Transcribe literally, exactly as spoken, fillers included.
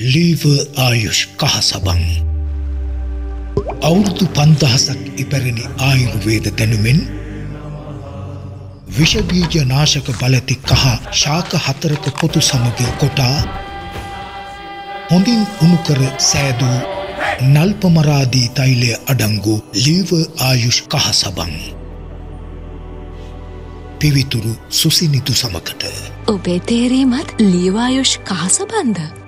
lever ආයුෂ් කහ සබන් අවුරුදු පන්දහසක් ඉපැරණි ආයුර්වේද දැනුමෙන් විෂ බීජ නාශක බලති කහ ශාක හතරක පොතු සමග කොටා හොඳින් උණු කර සෑදූ නල්පමරාදී තෛලය අඩංගු ලීවර් ආයුෂ් කහ සබන් පිවිතුරු සුසිනිතු සමකට ඔබේ තේරීමත් ලීවර් ආයුෂ් කහ සබන්ද